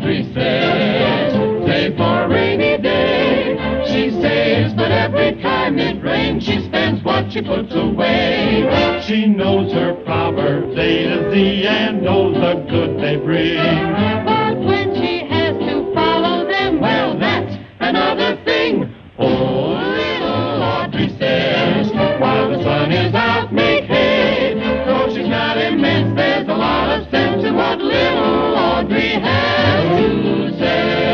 Audrey says, save for a rainy day. She saves, but every time it rains, she spends what she puts away. She knows her proverbs A to Z and knows the good they bring. But when she has to follow them, well, that's another thing. Oh, little Audrey says, while the sun is out, make hay. Though she's not immense, there's a lot of sense in what little Audrey has to say.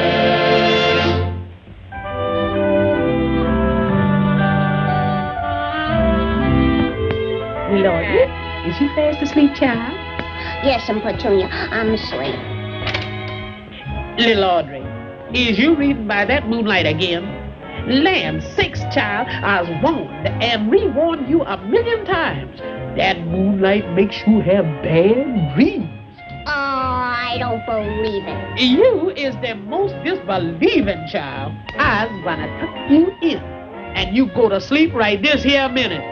Audrey, is you fast asleep, child? Yes, Petunia, I'm asleep. Little Audrey, is you reading by that moonlight again? Land sakes, child, I was warned and rewarned you 1,000,000 times. That moonlight makes you have bad dreams. Oh, I don't believe it. You is the most disbelieving child. I's gonna tuck you in, and you go to sleep right this here minute.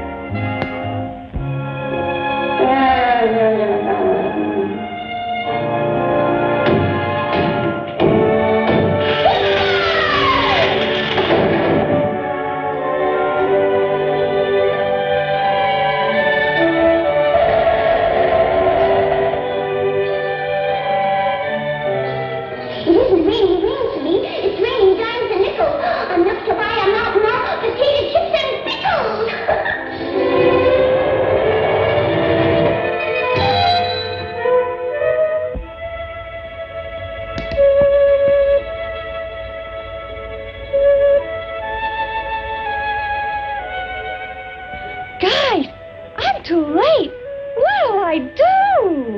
Guys, I'm too late. What'll I do?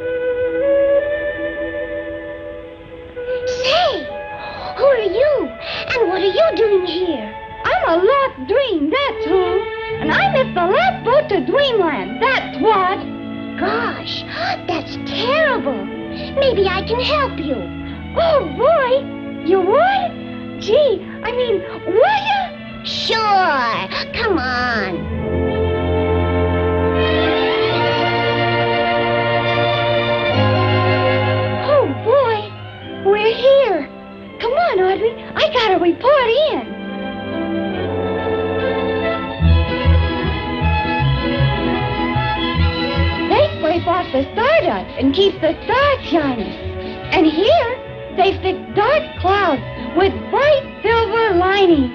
Say, who are you? And what are you doing here? I'm a lost dream, that's who. And I missed the last boat to Dreamland, that's what. Gosh, that's terrible. Maybe I can help you. Oh, boy, you would? Gee, I mean, will you? Sure, come on. Oh, boy, we're here. Come on, Audrey, I gotta report in. They scrape off the stardust and keep the stars shining. And here, they fix dark clouds with bright silver linings.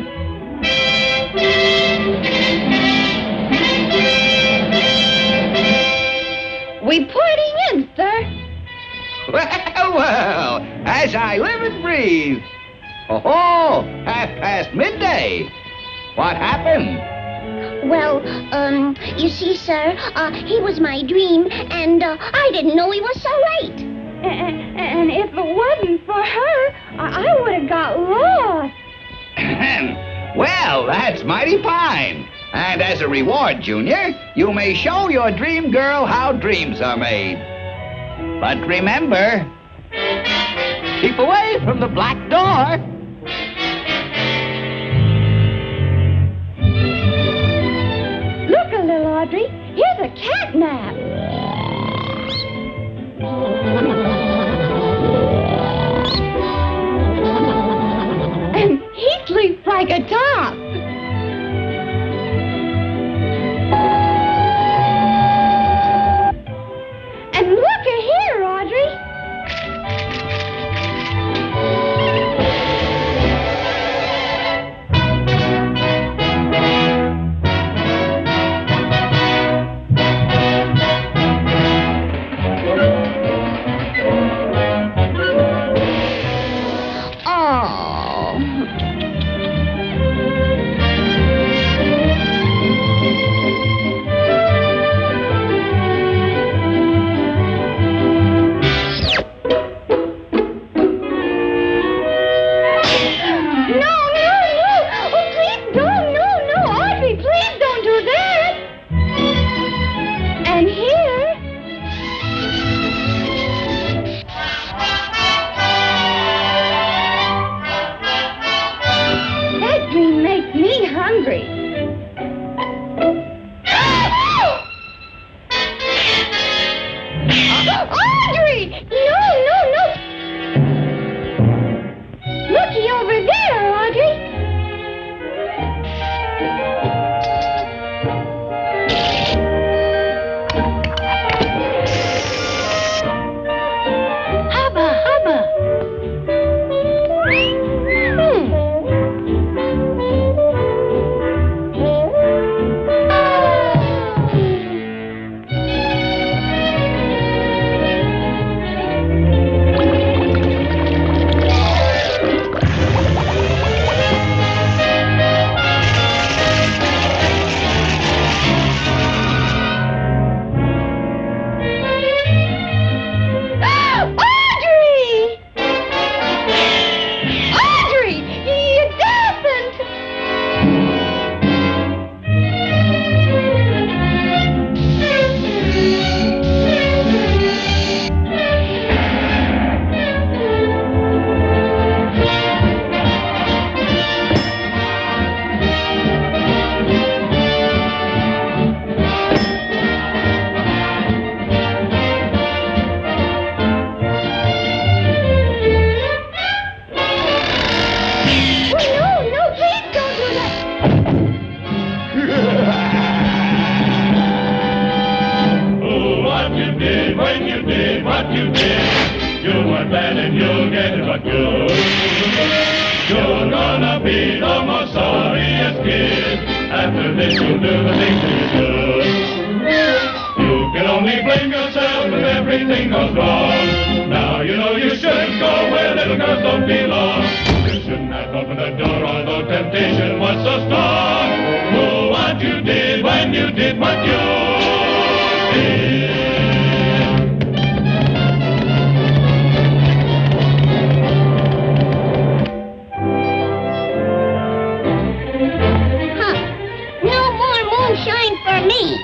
Reporting in, sir. Well, as I live and breathe. Oh, midday. What happened? Well, you see, sir, he was my dream, and I didn't know he was so late. And if it wasn't for her, I would have got lost. Well, that's mighty fine. And as a reward, Junior, you may show your dream girl how dreams are made. But remember, keep away from the black door. Look a little, Audrey. Here's a catnap. And he sleeps like a top. And look at here, Audrey. you weren't bad and you'll get it, but you're gonna be the most sorriest kid. After this you'll do the things that you should. You can only blame yourself if everything goes wrong. Now you know you shouldn't go where little girls don't belong. You shouldn't have opened the door although temptation was so strong. Oh, what you did when you did what you did. Shine for me.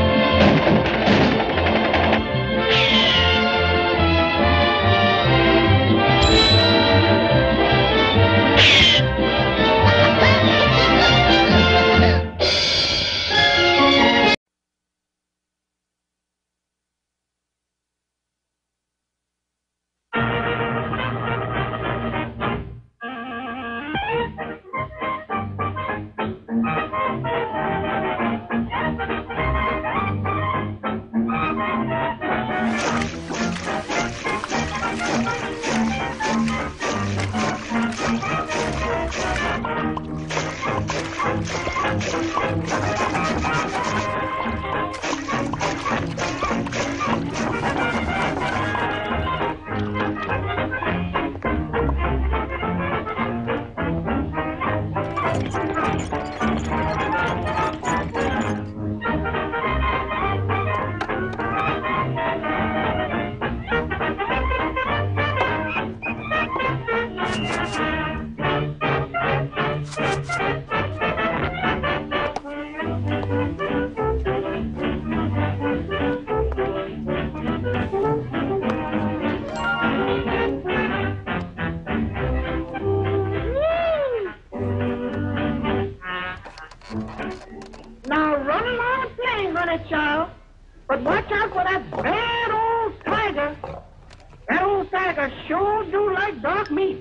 Now run along playing, honey child, but watch out for that bad old tiger. That old tiger sure do like dark meat.